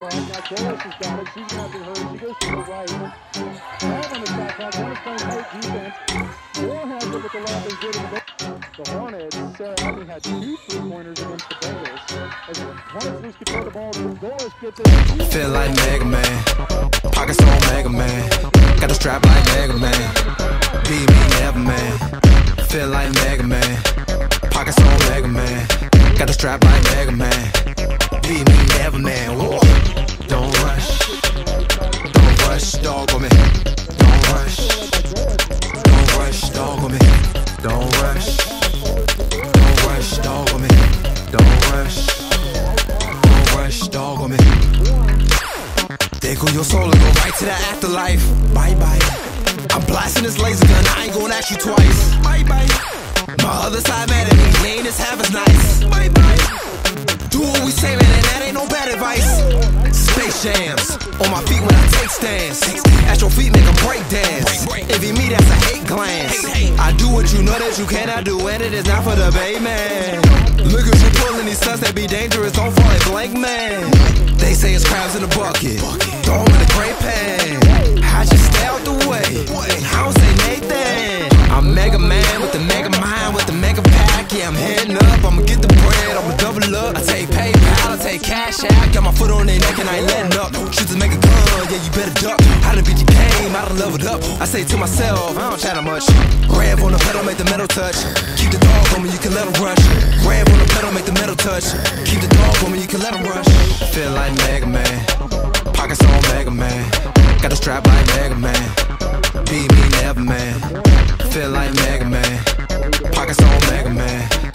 Now Doris has got it. She's not in a hurry. She goes to the right. Ball on the shot clock. Dennis playing great defense. Moore has it with the left and getting it. The Hornets only had 2 3-pointers against the Bears. As the Hornets lose control of the ball, Doris gets it. I feel like Mega Man. Pockets on Mega Man. Got the strap like Mega Man. Be me, never man. Feel like Mega Man. Pockets on Mega Man. Got the strap like Mega Man. Be me, never man. Whoa. Don't rush. Don't rush, dog on me. Don't rush. Don't rush, dog on me. Don't rush. Don't rush, dog on me. Don't rush. Don't rush, dog on me. There go your soul and go right to the afterlife. Bye bye. I'm blasting this laser gun, I ain't gonna ask you twice. Bye bye. My other side mad at me, he ain't as half as nice. Bye bye. Do what we say, man, and that ain't no bad advice. Space jams on my feet when I take stands. At your feet, make a break dance. If you me, that's a hate glance. I do what you know that you cannot do, and it is not for the bay, man. Look at you pulling these stunts that be dangerous, don't fall at blank, man. They say it's crabs in the bucket, throw them in the great pan. I just stay out the way, I don't say Nathan. I'm Mega Man with the Mega Mind, with the Mega Pack. Yeah, I'm heading up, I'ma get the bread, I'ma double up. I take PayPal, I take cash out. Got my foot on their neck and I ain't letting up. Shit to make a gun, yeah, you better duck. I done beat your game, I done leveled up. I say to myself, I don't chatter much. Grab on the pedal, make the metal touch. Keep the dog on me, you can let him rush. Grab on the pedal, make the metal touch. Keep the dog on me, you can let him rush. Feel like Mega Man. Pockets on Mega Man. Got the strap like Mega Man. Be me, never man. Feel like Mega Man. Pockets on Mega Man.